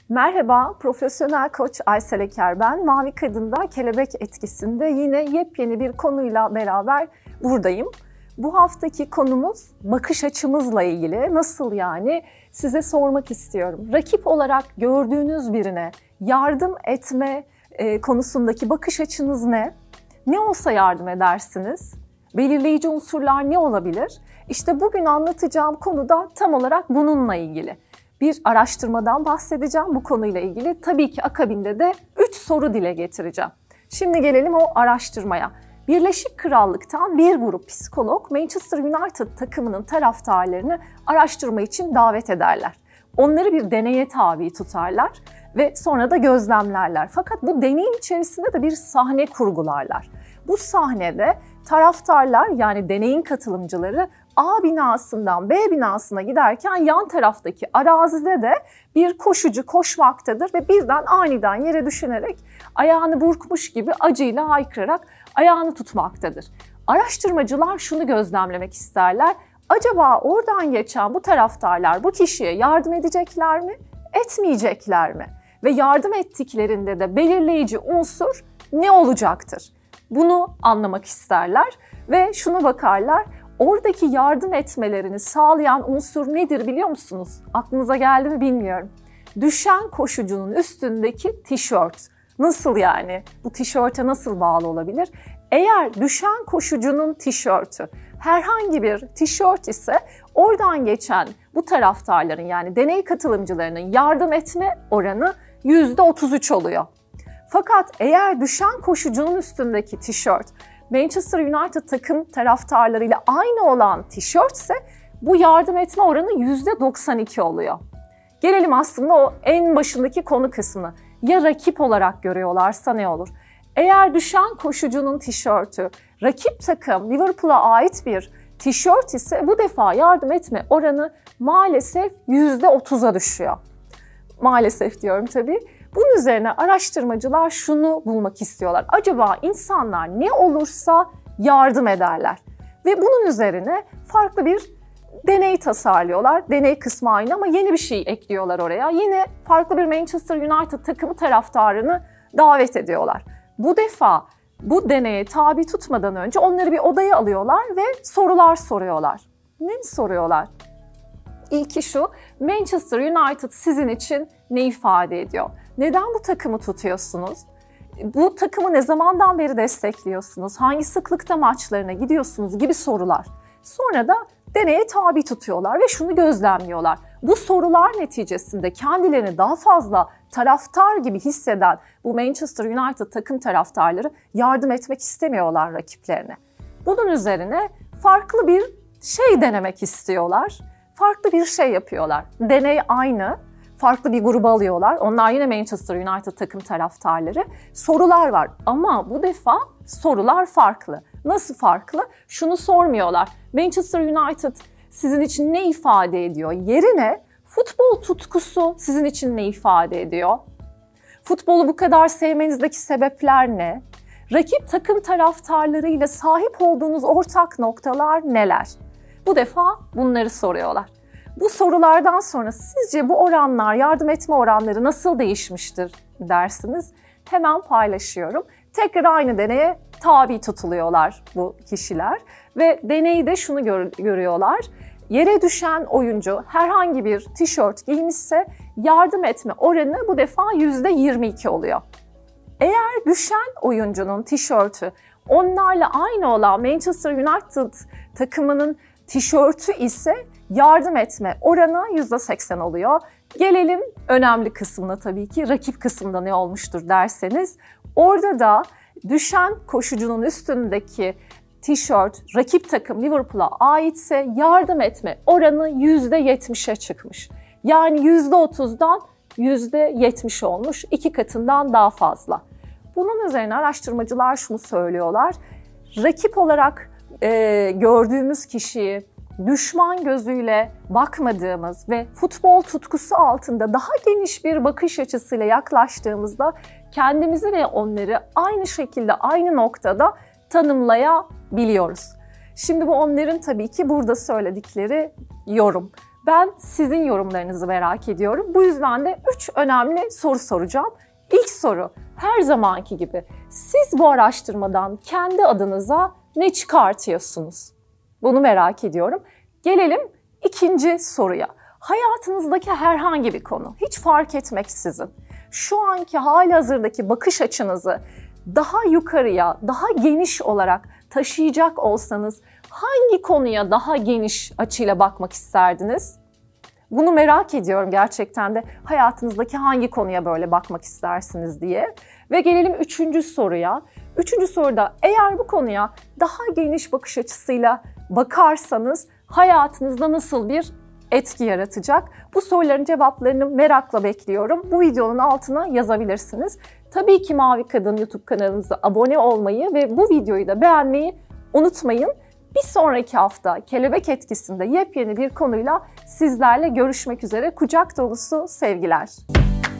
Merhaba, profesyonel koç Aysel Eker ben. Mavi Kadın'da kelebek etkisinde yine yepyeni bir konuyla beraber buradayım. Bu haftaki konumuz bakış açımızla ilgili. Nasıl yani? Size sormak istiyorum. Rakip olarak gördüğünüz birine yardım etme konusundaki bakış açınız ne? Ne olsa yardım edersiniz? Belirleyici unsurlar ne olabilir? İşte bugün anlatacağım konu da tam olarak bununla ilgili. Bir araştırmadan bahsedeceğim bu konuyla ilgili. Tabii ki akabinde de 3 soru dile getireceğim. Şimdi gelelim o araştırmaya. Birleşik Krallık'tan bir grup psikolog Manchester United takımının taraftarlarını araştırma için davet ederler. Onları bir deneye tabi tutarlar ve sonra da gözlemlerler. Fakat bu deneyin içerisinde de bir sahne kurgularlar. Bu sahnede taraftarlar yani deneyin katılımcıları A binasından B binasına giderken yan taraftaki arazide de bir koşucu koşmaktadır ve birden aniden yere düşünerek ayağını burkmuş gibi acıyla haykırarak ayağını tutmaktadır. Araştırmacılar şunu gözlemlemek isterler. Acaba oradan geçen bu taraftarlar bu kişiye yardım edecekler mi, etmeyecekler mi? Ve yardım ettiklerinde de belirleyici unsur ne olacaktır? Bunu anlamak isterler ve şuna bakarlar. Oradaki yardım etmelerini sağlayan unsur nedir biliyor musunuz? Aklınıza geldi mi bilmiyorum. Düşen koşucunun üstündeki tişört. Nasıl yani? Bu tişörte nasıl bağlı olabilir? Eğer düşen koşucunun tişörtü herhangi bir tişört ise oradan geçen bu taraftarların yani deney katılımcılarının yardım etme oranı %33 oluyor. Fakat eğer düşen koşucunun üstündeki tişört Manchester United takım taraftarlarıyla aynı olan tişörtse bu yardım etme oranı %92 oluyor. Gelelim aslında o en başındaki konu kısmına. Ya rakip olarak görüyorlarsa ne olur? Eğer düşen koşucunun tişörtü rakip takım Liverpool'a ait bir tişört ise bu defa yardım etme oranı maalesef %30'a düşüyor. Maalesef diyorum tabii. Bunun üzerine araştırmacılar şunu bulmak istiyorlar. Acaba insanlar ne olursa yardım ederler. Ve bunun üzerine farklı bir deney tasarlıyorlar. Deney kısmı aynı ama yeni bir şey ekliyorlar oraya. Yine farklı bir Manchester United takımı taraftarını davet ediyorlar. Bu defa bu deneye tabi tutmadan önce onları bir odaya alıyorlar ve sorular soruyorlar. Ne soruyorlar? İlki şu, Manchester United sizin için ne ifade ediyor? Neden bu takımı tutuyorsunuz? Bu takımı ne zamandan beri destekliyorsunuz? Hangi sıklıkta maçlarına gidiyorsunuz gibi sorular. Sonra da deneye tabi tutuyorlar ve şunu gözlemliyorlar. Bu sorular neticesinde kendilerini daha fazla taraftar gibi hisseden bu Manchester United takım taraftarları yardım etmek istemiyorlar rakiplerine. Bunun üzerine farklı bir şey denemek istiyorlar. Farklı bir şey yapıyorlar. Deney aynı. Farklı bir gruba alıyorlar. Onlar yine Manchester United takım taraftarları. Sorular var ama bu defa sorular farklı. Nasıl farklı? Şunu sormuyorlar. Manchester United sizin için ne ifade ediyor? Yerine futbol tutkusu sizin için ne ifade ediyor? Futbolu bu kadar sevmenizdeki sebepler ne? Rakip takım taraftarlarıyla sahip olduğunuz ortak noktalar neler? Bu defa bunları soruyorlar. Bu sorulardan sonra sizce bu oranlar, yardım etme oranları nasıl değişmiştir dersiniz? Hemen paylaşıyorum. Tekrar aynı deneye tabi tutuluyorlar bu kişiler ve deneyde şunu görüyorlar. Yere düşen oyuncu herhangi bir tişört giymişse yardım etme oranı bu defa %22 oluyor. Eğer düşen oyuncunun tişörtü onlarla aynı olan Manchester United takımının tişörtü ise yardım etme oranı %80 oluyor. Gelelim önemli kısmına tabii ki rakip kısmında ne olmuştur derseniz. Orada da düşen koşucunun üstündeki tişört rakip takım Liverpool'a aitse yardım etme oranı %70'e çıkmış. Yani %30'dan %70 olmuş, 2 katından daha fazla. Bunun üzerine araştırmacılar şunu söylüyorlar. Rakip olarak gördüğümüz kişiyi düşman gözüyle bakmadığımız ve futbol tutkusu altında daha geniş bir bakış açısıyla yaklaştığımızda kendimizi ve onları aynı şekilde, aynı noktada tanımlayabiliyoruz. Şimdi bu onların tabii ki burada söyledikleri yorum. Ben sizin yorumlarınızı merak ediyorum. Bu yüzden de 3 önemli soru soracağım. İlk soru, her zamanki gibi siz bu araştırmadan kendi adınıza ne çıkartıyorsunuz? Bunu merak ediyorum. Gelelim ikinci soruya. Hayatınızdaki herhangi bir konu, hiç fark etmeksizin, şu anki halihazırdaki bakış açınızı daha yukarıya, daha geniş olarak taşıyacak olsanız hangi konuya daha geniş açıyla bakmak isterdiniz? Bunu merak ediyorum gerçekten de, hayatınızdaki hangi konuya böyle bakmak istersiniz diye. Ve gelelim üçüncü soruya. Üçüncü soruda eğer bu konuya daha geniş bakış açısıyla bakarsanız hayatınızda nasıl bir etki yaratacak? Bu soruların cevaplarını merakla bekliyorum. Bu videonun altına yazabilirsiniz. Tabii ki Mavi Kadın YouTube kanalımıza abone olmayı ve bu videoyu da beğenmeyi unutmayın. Bir sonraki hafta kelebek etkisinde yepyeni bir konuyla sizlerle görüşmek üzere. Kucak dolusu sevgiler.